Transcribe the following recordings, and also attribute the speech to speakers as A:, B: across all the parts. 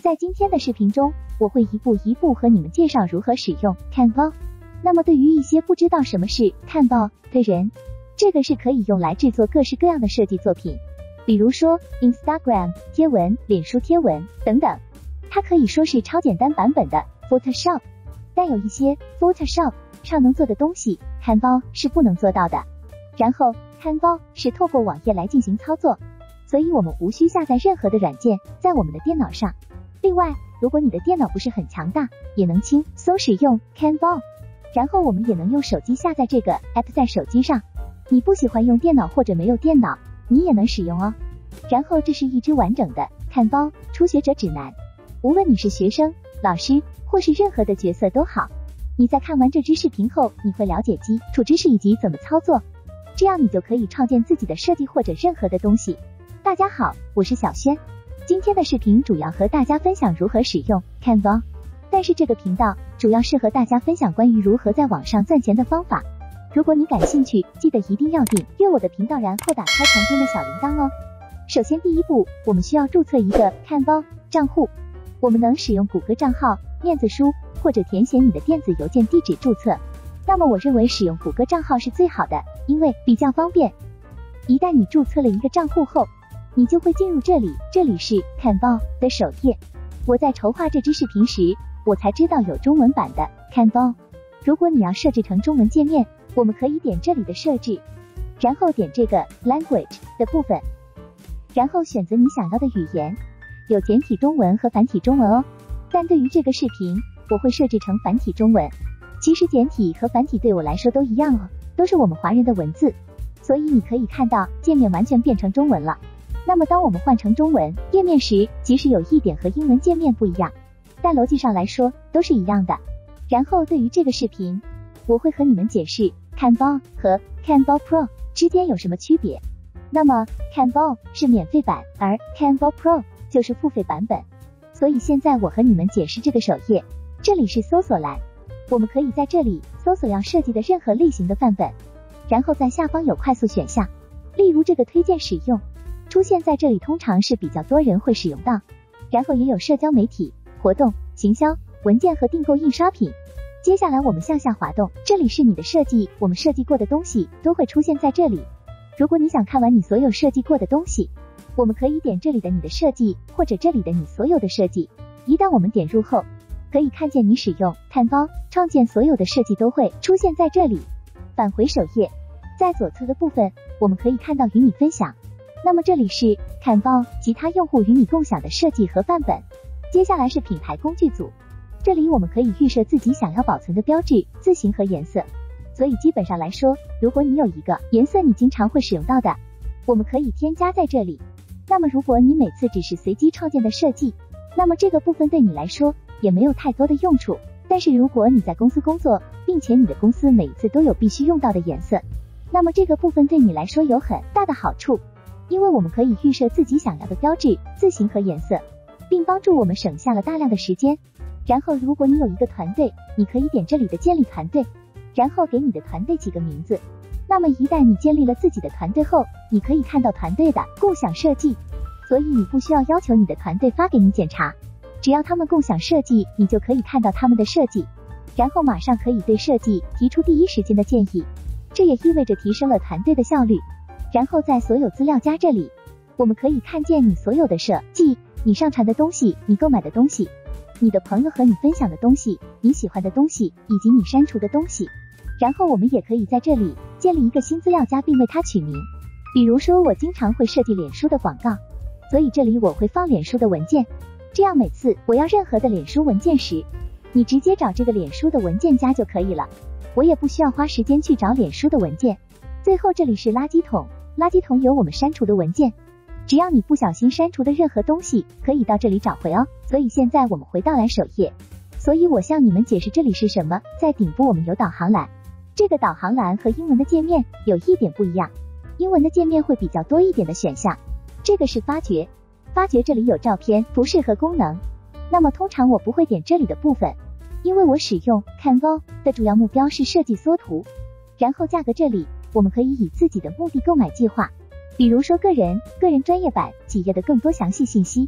A: 在今天的视频中，我会一步一步和你们介绍如何使用 Canva。那么对于一些不知道什么是 Canva 的人，这个是可以用来制作各式各样的设计作品，比如说 Instagram 贴文、脸书贴文等等。它可以说是超简单版本的 Photoshop， 但有一些 Photoshop 上能做的东西 Canva 是不能做到的。然后 Canva 是透过网页来进行操作，所以我们无需下载任何的软件在我们的电脑上。另外，如果你的电脑不是很强大，也能轻松使用 Canva。然后我们也能用手机下载这个 app 在手机上，你不喜欢用电脑或者没有电脑，你也能使用哦。然后这是一支完整的 Canva 初学者指南，无论你是学生、老师或是任何的角色都好，你在看完这支视频后，你会了解基础知识以及怎么操作，这样你就可以创建自己的设计或者任何的东西。大家好，我是小轩，今天的视频主要和大家分享如何使用 Canva， 但是这个频道主要是和大家分享关于如何在网上赚钱的方法。如果你感兴趣，记得一定要订阅我的频道，然后打开旁边的小铃铛哦。首先第一步，我们需要注册一个 Canva 账户，我们能使用谷歌账号、面子书或者填写你的电子邮件地址注册。那么我认为使用谷歌账号是最好的，因为比较方便。一旦你注册了一个账户后，你就会进入这里，这里是 Canva 的首页。我在筹划这支视频时，我才知道有中文版的 Canva。如果你要设置成中文界面，我们可以点这里的设置，然后点这个 Language 的部分，然后选择你想要的语言，有简体中文和繁体中文哦。但对于这个视频，我会设置成繁体中文。其实简体和繁体对我来说都一样哦，都是我们华人的文字，所以你可以看到界面完全变成中文了。那么当我们换成中文页面时，即使有一点和英文界面不一样，但逻辑上来说都是一样的。然后对于这个视频，我会和你们解释 Canva 和 Canva Pro 之间有什么区别。那么 Canva 是免费版，而 Canva Pro 就是付费版本。所以现在我和你们解释这个首页，这里是搜索栏，我们可以在这里搜索要设计的任何类型的范本，然后在下方有快速选项，例如这个推荐使用，出现在这里通常是比较多人会使用到。然后也有社交媒体、活动、行销、文件和订购印刷品。接下来我们向下滑动，这里是你的设计，我们设计过的东西都会出现在这里。如果你想看完你所有设计过的东西，我们可以点这里的你的设计，或者这里的你所有的设计。一旦我们点入后，可以看见你使用 Canva 创建所有的设计都会出现在这里。返回首页，在左侧的部分，我们可以看到与你分享。那么这里是 Canva 其他用户与你共享的设计和范本。接下来是品牌工具组，这里我们可以预设自己想要保存的标志、字型和颜色。所以基本上来说，如果你有一个颜色你经常会使用到的，我们可以添加在这里。那么如果你每次只是随机创建的设计，那么这个部分对你来说也没有太多的用处。但是如果你在公司工作，并且你的公司每次都有必须用到的颜色，那么这个部分对你来说有很大的好处，因为我们可以预设自己想要的标志、字型和颜色，并帮助我们省下了大量的时间。然后如果你有一个团队，你可以点这里的建立团队，然后给你的团队起个名字。那么一旦你建立了自己的团队后，你可以看到团队的共享设计，所以你不需要要求你的团队发给你检查，只要他们共享设计，你就可以看到他们的设计，然后马上可以对设计提出第一时间的建议，这也意味着提升了团队的效率。然后在所有资料夹这里，我们可以看见你所有的设计，你上传的东西，你购买的东西，你的朋友和你分享的东西，你喜欢的东西，以及你删除的东西。然后我们也可以在这里建立一个新资料夹，并为它取名。比如说我经常会设计脸书的广告，所以这里我会放脸书的文件，这样每次我要任何的脸书文件时，你直接找这个脸书的文件夹就可以了，我也不需要花时间去找脸书的文件。最后这里是垃圾桶，垃圾桶有我们删除的文件，只要你不小心删除的任何东西，可以到这里找回哦。所以现在我们回到来首页，所以我向你们解释这里是什么。在顶部我们有导航栏，这个导航栏和英文的界面有一点不一样，英文的界面会比较多一点的选项。这个是发掘，发掘这里有照片、图示和功能。那么通常我不会点这里的部分，因为我使用 Canva 的主要目标是设计缩图。然后价格这里，我们可以以自己的目的购买计划，比如说个人专业版、企业的更多详细信息。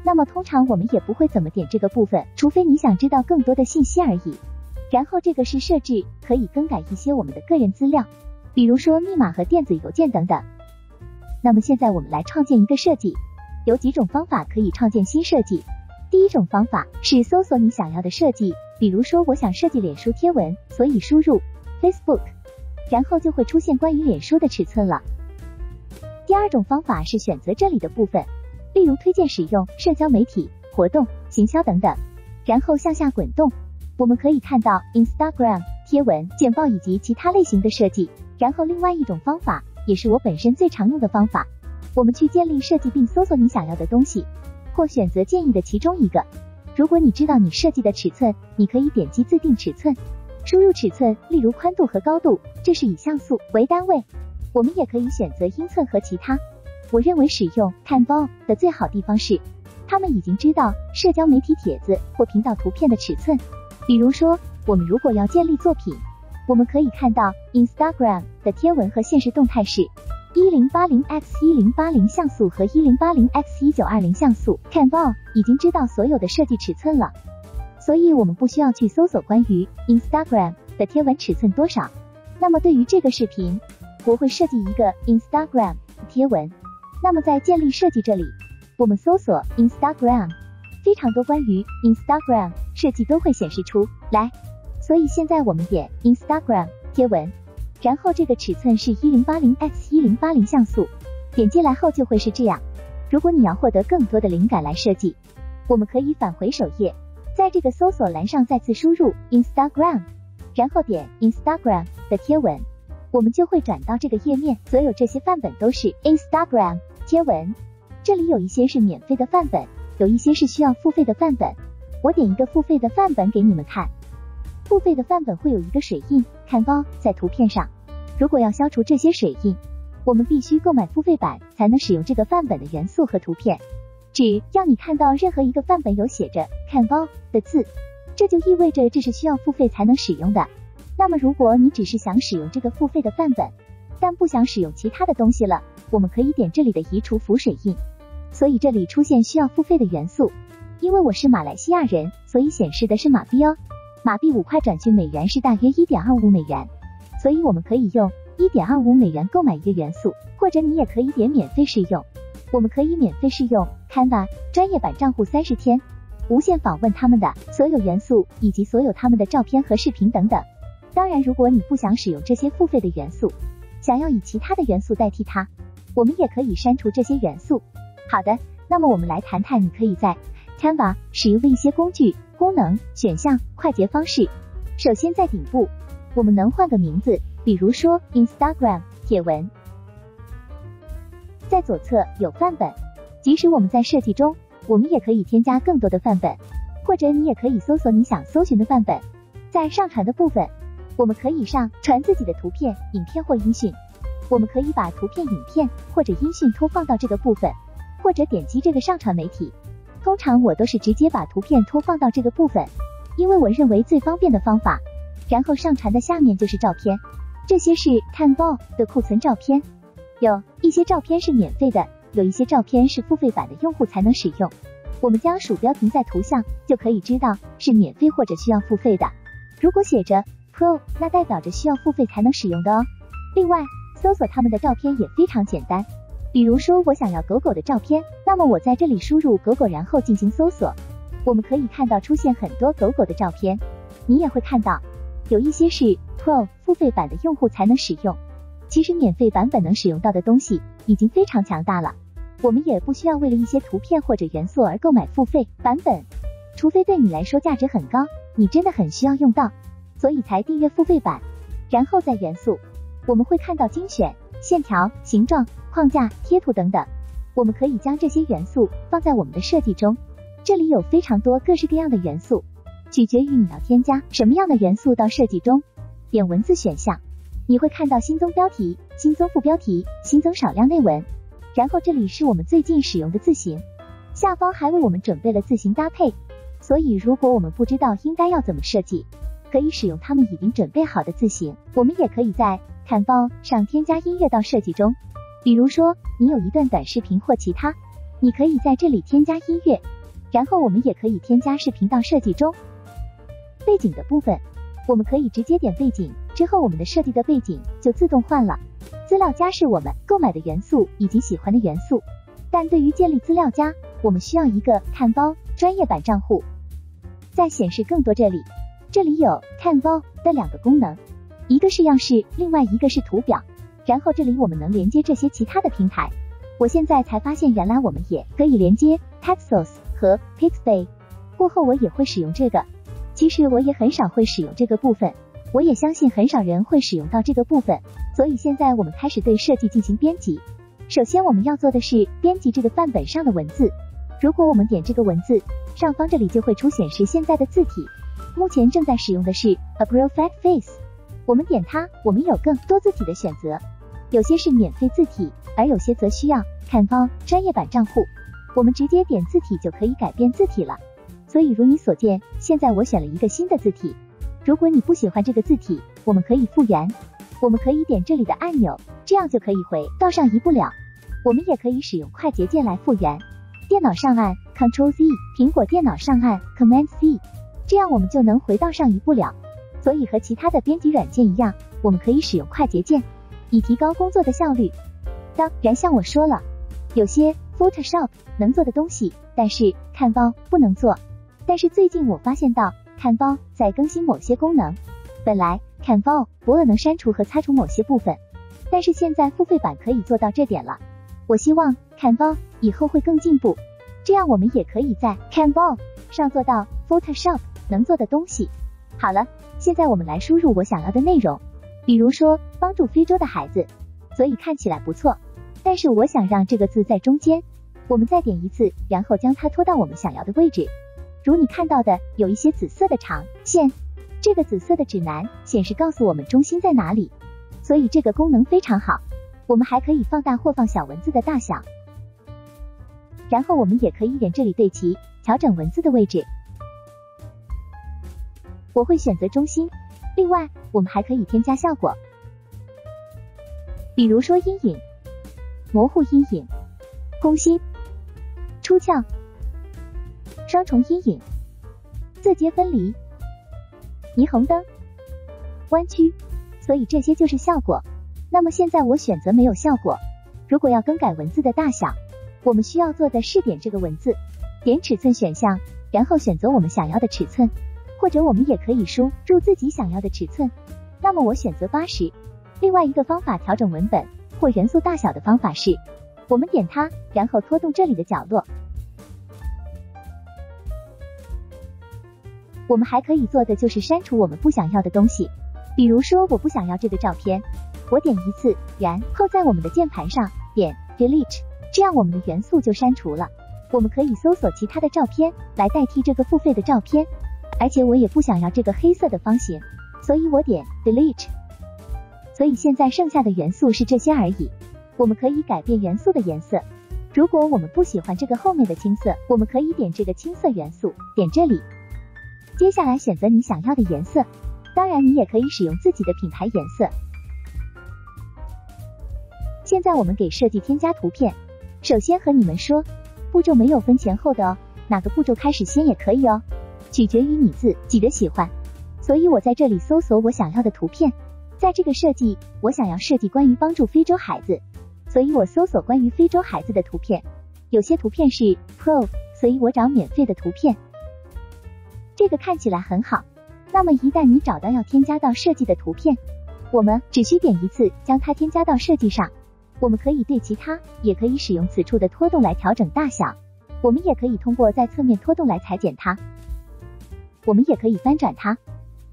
A: 那么通常我们也不会怎么点这个部分，除非你想知道更多的信息而已。然后这个是设置，可以更改一些我们的个人资料，比如说密码和电子邮件等等。那么现在我们来创建一个设计，有几种方法可以创建新设计。第一种方法是搜索你想要的设计，比如说我想设计脸书贴文，所以输入 Facebook， 然后就会出现关于脸书的尺寸了。第二种方法是选择这里的部分，例如推荐使用、社交媒体、活动、行销等等，然后向下滚动，我们可以看到 Instagram、贴文、简报以及其他类型的设计。然后另外一种方法，也是我本身最常用的方法，我们去建立设计并搜索你想要的东西，或选择建议的其中一个。如果你知道你设计的尺寸，你可以点击自定尺寸，输入尺寸，例如宽度和高度，这是以像素为单位。我们也可以选择英寸和其他。我认为使用 Canva 的最好地方是，他们已经知道社交媒体帖子或频道图片的尺寸。比如说，我们如果要建立作品，我们可以看到 Instagram 的贴文和现实动态是 1080x1080 像素和 1080x1920 像素。Canva 已经知道所有的设计尺寸了，所以我们不需要去搜索关于 Instagram 的贴文尺寸多少。那么对于这个视频，我会设计一个 Instagram 贴文。那么在建立设计这里，我们搜索 Instagram， 非常多关于 Instagram 设计都会显示出来。所以现在我们点 Instagram 贴文，然后这个尺寸是 1080x1080 像素，点进来后就会是这样。如果你要获得更多的灵感来设计，我们可以返回首页，在这个搜索栏上再次输入 Instagram， 然后点 Instagram 的贴文，我们就会转到这个页面。所有这些范本都是 Instagram 贴文，这里有一些是免费的范本，有一些是需要付费的范本。我点一个付费的范本给你们看。付费的范本会有一个水印看包在图片上，如果要消除这些水印，我们必须购买付费版才能使用这个范本的元素和图片。只要你看到任何一个范本有写着看包的字，这就意味着这是需要付费才能使用的。那么如果你只是想使用这个付费的范本，但不想使用其他的东西了，我们可以点这里的移除浮水印。所以这里出现需要付费的元素，因为我是马来西亚人，所以显示的是马币哦。马币5块转去美元是大约 1.25 美元，所以我们可以用 1.25 美元购买一个元素，或者你也可以点免费试用。我们可以免费试用 Canva 专业版账户30天，无限访问他们的所有元素以及所有他们的照片和视频等等。当然，如果你不想使用这些付费的元素，想要以其他的元素代替它，我们也可以删除这些元素。好的，那么我们来谈谈你可以在 Canva 使用的一些工具、功能、选项、快捷方式。首先在顶部，我们能换个名字，比如说 Instagram 帖文。在左侧有范本，即使我们在设计中，我们也可以添加更多的范本，或者你也可以搜索你想搜寻的范本。在上传的部分，我们可以上传自己的图片、影片或音讯。我们可以把图片、影片或者音讯拖放到这个部分，或者点击这个上传媒体。通常我都是直接把图片拖放到这个部分，因为我认为最方便的方法。然后上传的下面就是照片，这些是 Canva 的库存照片，有一些照片是免费的，有一些照片是付费版的用户才能使用。我们将鼠标停在图像，就可以知道是免费或者需要付费的。如果写着 Pro， 那代表着需要付费才能使用的哦。另外，搜索他们的照片也非常简单。比如说我想要狗狗的照片，那么我在这里输入狗狗，然后进行搜索，我们可以看到出现很多狗狗的照片。你也会看到有一些是 Pro 付费版的用户才能使用。其实免费版本能使用到的东西已经非常强大了，我们也不需要为了一些图片或者元素而购买付费版本，除非对你来说价值很高，你真的很需要用到，所以才订阅付费版。然后在元素，我们会看到精选、线条、形状、框架、贴图等等，我们可以将这些元素放在我们的设计中。这里有非常多各式各样的元素，取决于你要添加什么样的元素到设计中。点文字选项，你会看到新增标题、新增副标题、新增少量内文，然后这里是我们最近使用的字型，下方还为我们准备了字型搭配，所以如果我们不知道应该要怎么设计，可以使用他们已经准备好的字型。我们也可以在Canva上添加音乐到设计中，比如说你有一段短视频或其他， 你可以在这里添加音乐，然后我们也可以添加视频到设计中。背景的部分，我们可以直接点背景，之后我们的设计的背景就自动换了。资料夹是我们购买的元素以及喜欢的元素，但对于建立资料夹，我们需要一个看包专业版账户。在显示更多这里有看包的2个功能，一个是样式，另外一个是图表。然后这里我们能连接这些其他的平台。我现在才发现原来我们也可以连接 Paxos 和 Pixabay， 过后我也会使用这个。其实我也很少会使用这个部分，我也相信很少人会使用到这个部分，所以现在我们开始对设计进行编辑。首先我们要做的是编辑这个范本上的文字。如果我们点这个文字，上方这里就会出显示现在的字体。目前正在使用的是 April Fat Face， 我们点它，我们有更多字体的选择，有些是免费字体，而有些则需要看包专业版账户。我们直接点字体就可以改变字体了。所以如你所见，现在我选了一个新的字体。如果你不喜欢这个字体，我们可以复原，我们可以点这里的按钮，这样就可以回到上一步了。我们也可以使用快捷键来复原，电脑上按 Ctrl+Z， 苹果电脑上按 Command+C， 这样我们就能回到上一步了。所以和其他的编辑软件一样，我们可以使用快捷键，以提高工作的效率。当然像我说了，有些 Photoshop 能做的东西，但是看包不能做。但是最近我发现到看包在更新某些功能，本来看包博尔能删除和擦除某些部分，但是现在付费版可以做到这点了。我希望看包以后会更进步，这样我们也可以在看包上做到 Photoshop 能做的东西。好了，现在我们来输入我想要的内容，比如说帮助非洲的孩子，所以看起来不错，但是我想让这个字在中间。我们再点一次，然后将它拖到我们想要的位置。如你看到的，有一些紫色的长线，这个紫色的指南显示告诉我们中心在哪里，所以这个功能非常好。我们还可以放大或放小文字的大小，然后我们也可以点这里对齐，调整文字的位置。我会选择中心，另外我们还可以添加效果，比如说阴影、模糊阴影、空心、出鞘、双重阴影、字节分离、霓虹灯、弯曲，所以这些就是效果。那么现在我选择没有效果。如果要更改文字的大小，我们需要做的是点这个文字，点尺寸选项，然后选择我们想要的尺寸，或者我们也可以输入自己想要的尺寸。那么我选择80。另外一个方法调整文本或元素大小的方法是，我们点它，然后拖动这里的角落。我们还可以做的就是删除我们不想要的东西，比如说我不想要这个照片，我点一次，然后在我们的键盘上点 Delete， 这样我们的元素就删除了。我们可以搜索其他的照片来代替这个付费的照片，而且我也不想要这个黑色的方形，所以我点 Delete。 所以现在剩下的元素是这些而已。我们可以改变元素的颜色，如果我们不喜欢这个后面的青色，我们可以点这个青色元素，点这里，接下来选择你想要的颜色，当然你也可以使用自己的品牌颜色。现在我们给设计添加图片，首先和你们说，步骤没有分前后的哦，哪个步骤开始先也可以哦，取决于你自己的喜欢。所以我在这里搜索我想要的图片，在这个设计，我想要设计关于帮助非洲孩子，所以我搜索关于非洲孩子的图片，有些图片是 Pro， 所以我找免费的图片。这个看起来很好，那么一旦你找到要添加到设计的图片，我们只需点一次将它添加到设计上。我们可以对其他，也可以使用此处的拖动来调整大小，我们也可以通过在侧面拖动来裁剪它，我们也可以翻转它。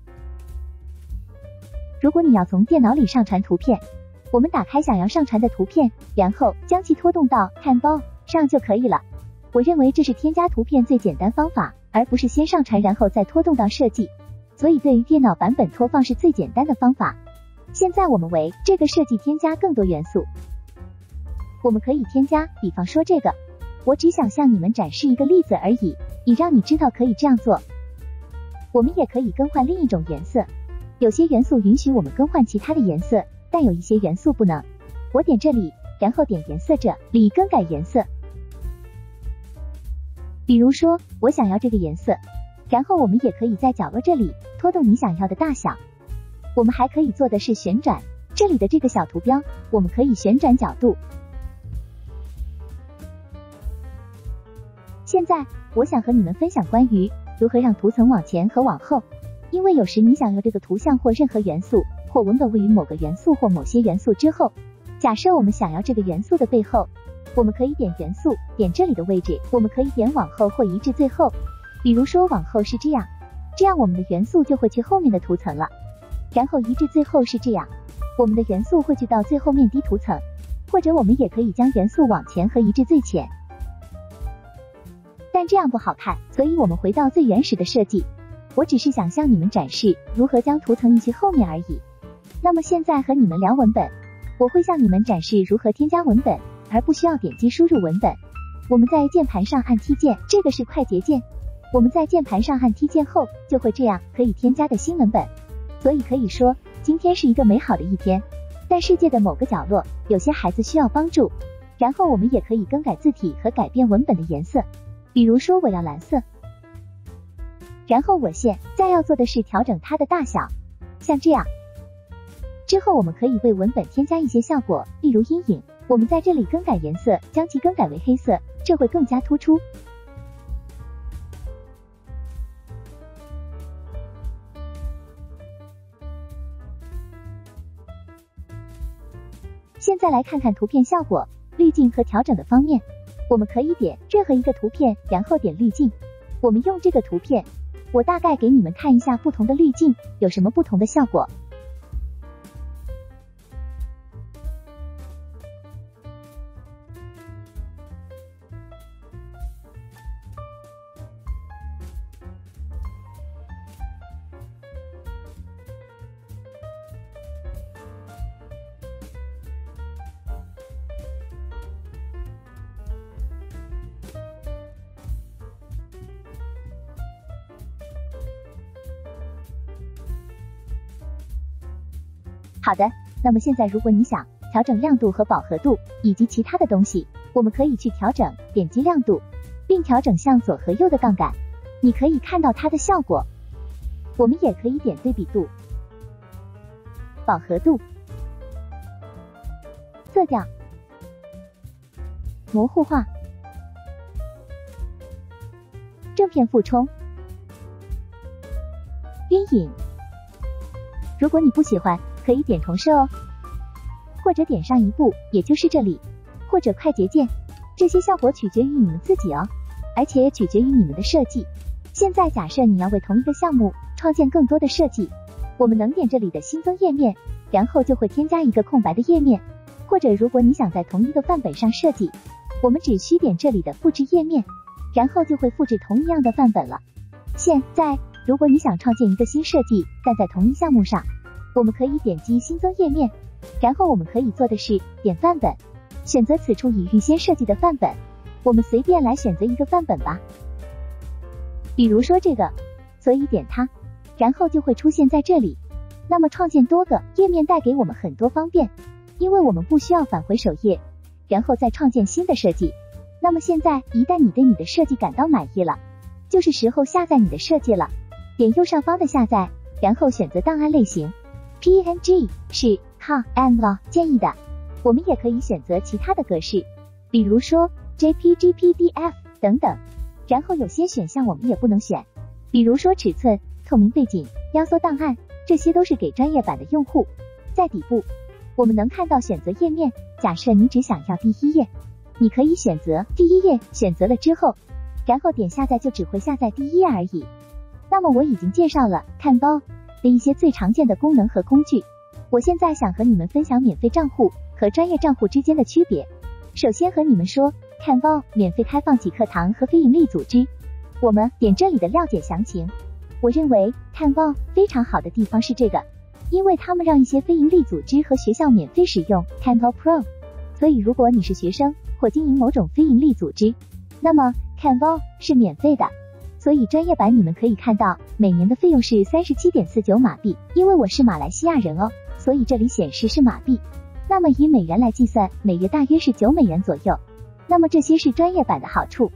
A: 如果你要从电脑里上传图片，我们打开想要上传的图片，然后将其拖动到看包上就可以了。我认为这是添加图片最简单方法，而不是先上传然后再拖动到设计，所以对于电脑版本拖放是最简单的方法。现在我们为这个设计添加更多元素，我们可以添加，比方说这个，我只想向你们展示一个例子而已，以让你知道可以这样做。我们也可以更换另一种颜色，有些元素允许我们更换其他的颜色，但有一些元素不能。我点这里，然后点颜色这里更改颜色。 比如说，我想要这个颜色，然后我们也可以在角落这里拖动你想要的大小。我们还可以做的是旋转，这里的这个小图标，我们可以旋转角度。现在，我想和你们分享关于如何让图层往前和往后，因为有时你想要这个图像或任何元素或文本位于某个元素或某些元素之后，假设我们想要这个元素的背后，我们可以点元素，点这里的位置，我们可以点往后或移至最后。比如说往后是这样，这样我们的元素就会去后面的图层了。然后移至最后是这样，我们的元素会去到最后面低图层，或者我们也可以将元素往前和移至最前。但这样不好看，所以我们回到最原始的设计。我只是想向你们展示如何将图层移去后面而已。那么现在和你们聊文本，我会向你们展示如何添加文本，而不需要点击输入文本。我们在键盘上按 T 键，这个是快捷键。我们在键盘上按 T 键后，就会这样可以添加的新文本。所以可以说，今天是一个美好的一天。在世界的某个角落，有些孩子需要帮助。然后我们也可以更改字体和改变文本的颜色。比如说我要蓝色。然后我现在要做的是调整它的大小，像这样。之后我们可以为文本添加一些效果，例如阴影。我们在这里更改颜色，将其更改为黑色，这会更加突出。现在来看看图片效果、滤镜和调整的方面。我们可以点任何一个图片，然后点滤镜。我们用这个图片，我大概给你们看一下不同的滤镜有什么不同的效果。好的，那么现在如果你想调整亮度和饱和度以及其他的东西，我们可以去调整，点击亮度，并调整向左和右的杠杆，你可以看到它的效果。我们也可以点对比度、饱和度、色调、模糊化、正片复冲、阴影。如果你不喜欢，可以点重设哦，或者点上一步，也就是这里，或者快捷键。这些效果取决于你们自己哦，而且也取决于你们的设计。现在假设你要为同一个项目创建更多的设计，我们能点这里的新增页面，然后就会添加一个空白的页面。或者如果你想在同一个范本上设计，我们只需点这里的复制页面，然后就会复制同一样的范本了。现在如果你想创建一个新设计，但在同一项目上，我们可以点击新增页面，然后我们可以做的是点范本，选择此处已预先设计的范本。我们随便来选择一个范本吧，比如说这个，所以点它，然后就会出现在这里。那么创建多个页面带给我们很多方便，因为我们不需要返回首页，然后再创建新的设计。那么现在一旦你对你的设计感到满意了，就是时候下载你的设计了。点右上方的下载，然后选择档案类型。PNG 是 COML 建议的，我们也可以选择其他的格式，比如说 JPG、PDF 等等。然后有些选项我们也不能选，比如说尺寸、透明背景、压缩档案，这些都是给专业版的用户。在底部，我们能看到选择页面，假设你只想要第一页，你可以选择第一页，选择了之后，然后点下载就只会下载第一页而已。那么我已经介绍了看包的一些最常见的功能和工具，我现在想和你们分享免费账户和专业账户之间的区别。首先和你们说，看包免费开放给课堂和非营利组织。我们点这里的了解详情。我认为看包非常好的地方是这个，因为他们让一些非营利组织和学校免费使用 Canva Pro， 所以如果你是学生或经营某种非营利组织，那么 Canva 是免费的。所以专业版你们可以看到每年的费用是 37.49 马币，因为我是马来西亚人哦，所以这里显示是马币。那么以美元来计算，每月大约是9美元左右。那么这些是专业版的好处，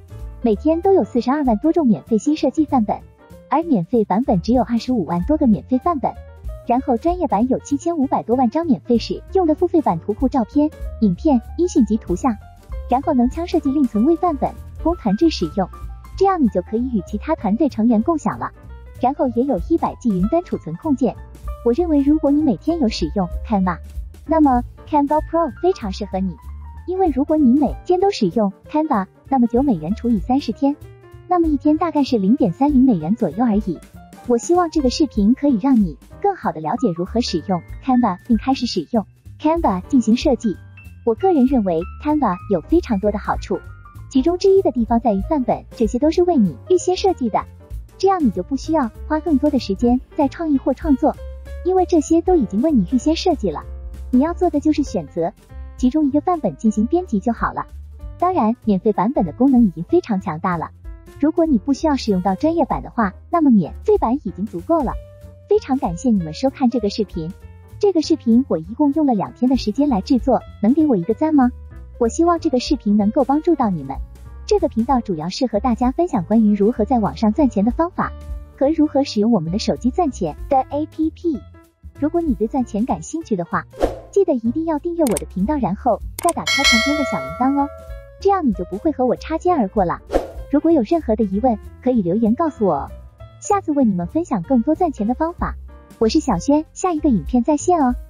A: 每天都有42万多种免费新设计范本，而免费版本只有25万多个免费范本。然后专业版有7500多万张免费使用的付费版图库、照片、影片、音讯及图像。然后能枪设计另存为范本，供团队使用，这样你就可以与其他团队成员共享了。然后也有100G 云端储存空间。我认为如果你每天有使用 Canva， 那么 Canva Pro 非常适合你，因为如果你每天都使用 Canva， 那么$9除以30天，那么一天大概是$0.30左右而已。我希望这个视频可以让你更好的了解如何使用 Canva， 并开始使用 Canva 进行设计。我个人认为 Canva 有非常多的好处，其中之一的地方在于范本，这些都是为你预先设计的，这样你就不需要花更多的时间在创意或创作，因为这些都已经为你预先设计了。你要做的就是选择其中一个范本进行编辑就好了。当然，免费版本的功能已经非常强大了，如果你不需要使用到专业版的话，那么免费版已经足够了。非常感谢你们收看这个视频。这个视频我一共用了2天的时间来制作，能给我一个赞吗？我希望这个视频能够帮助到你们。这个频道主要是和大家分享关于如何在网上赚钱的方法，和如何使用我们的手机赚钱的 APP。如果你对赚钱感兴趣的话，记得一定要订阅我的频道，然后再打开旁边的小铃铛哦，这样你就不会和我擦肩而过了。如果有任何的疑问，可以留言告诉我哦，下次为你们分享更多赚钱的方法。我是小轩，下一个影片再见哦。